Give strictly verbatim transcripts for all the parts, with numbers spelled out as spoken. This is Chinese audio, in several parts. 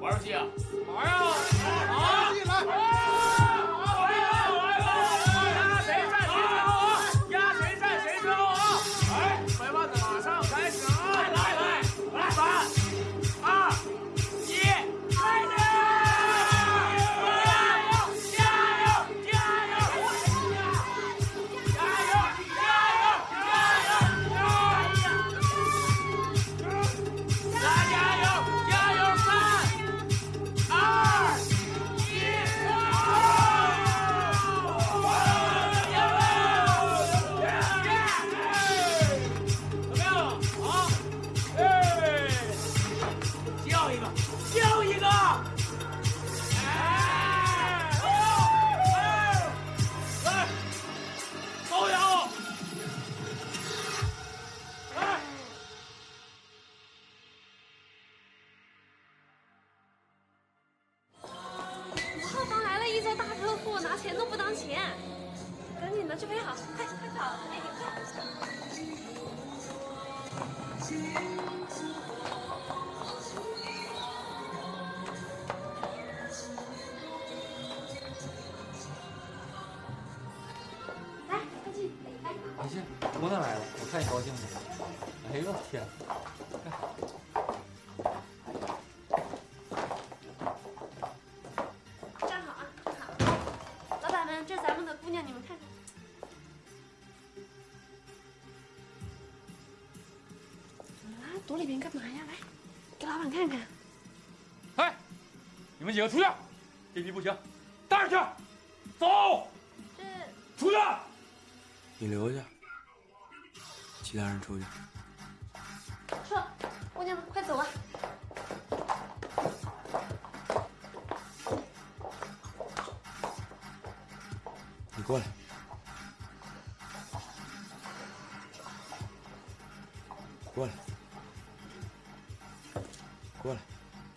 玩游戏啊？ 玩呀！啊！来！ 拿钱都不当钱，赶紧的，去陪好，快快跑！哎，来，快去！来， 阿信，姑娘来了，我看你高兴吗？哎呦天！ 站好啊，站好！老板们，这是咱们的姑娘，你们看看。 躲里边干嘛呀？来，给老板看看。 哎，你们几个出去！这批不行，带上去。走。 这出去。 你留下，其他人出去。 撤，姑娘们快走啊！ 你过来。过来。 过来，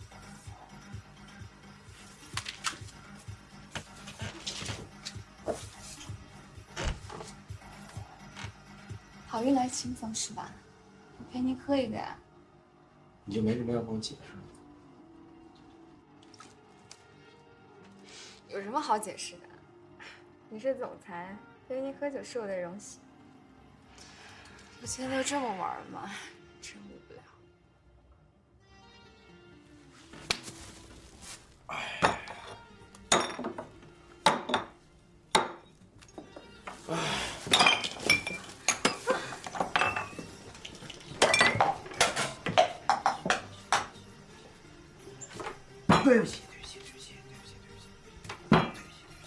好运来轻松是吧？我陪你喝一个呀。 你就没什么要跟我解释的？ 有什么好解释的？你是总裁，陪你喝酒是我的荣幸。不现在都这么玩吗？真无聊。 对不起，对不起，对不起，对不起，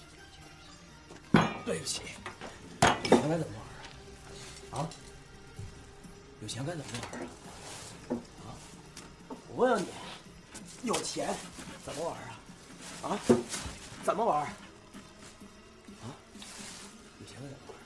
对不起，对不起，对不起。有钱该怎么玩啊？啊？有钱该怎么玩啊？啊？我问问你，有钱怎么玩啊？啊？怎么玩？啊？有钱该怎么玩？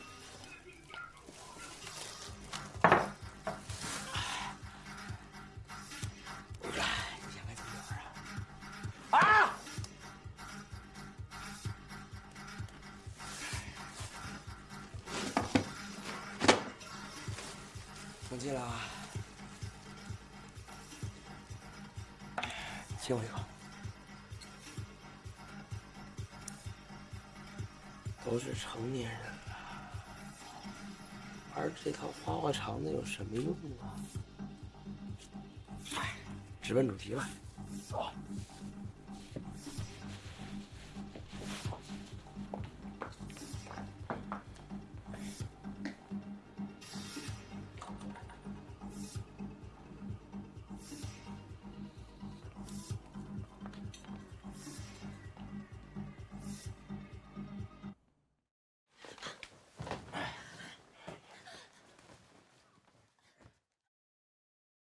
生气了，亲我一口。都是成年人了，玩这套花花肠子有什么用啊？哎，直奔主题吧，走。